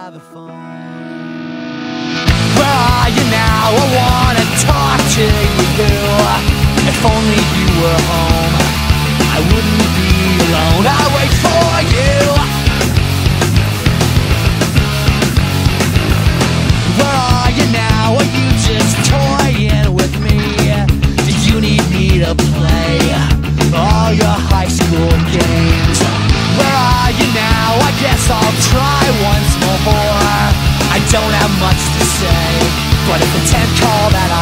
by the phone. Where are you now? I wanna talk to you. If only you were home, I wouldn't be alone. I wait for you. Where are you now? Are you just toying with me? Do you need me to play all your high school games? Where are you now? I guess I'll try once more. I don't have much to say, but if the 10th call that